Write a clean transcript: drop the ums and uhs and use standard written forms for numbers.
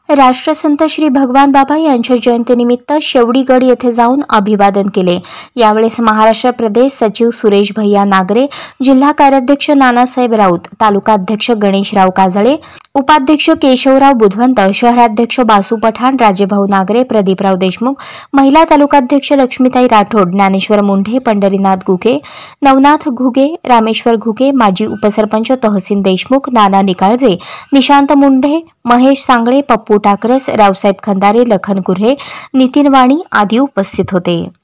राष्ट्रसंत श्री भगवान बाबा यांच्या जयंतीनिमित्त शेवडीगड येथे जाऊन अभिवादन केले। यावेळेस महाराष्ट्र प्रदेश सचिव सुरेश भैया नागरे, जिल्हा कार्याध्यक्ष नानासाहेब राऊत, तालुका अध्यक्ष गणेशराव काजळे, उपाध्यक्ष केशवराव बुधवंत, शहराध्यक्ष बासू पठाण, राजेभाऊ नागरे, प्रदीपराव देशमुख, महिला तालुकाध्यक्ष लक्ष्मीताई राठोड, ज्ञानेश्वर मुंढे, पंढरीनाथ घुगे, नवनाथ घुगे, रामेश्वर घुगे, माजी उपसरपंच तहसीन देशमुख, नाना निकाळजे, निशांत मुंढे, महेश सांगळे, पप्पू टाकरस, रावसाहेब खंदारे, लखन कुर्हे, नितीन वाणी आदी उपस्थित होते।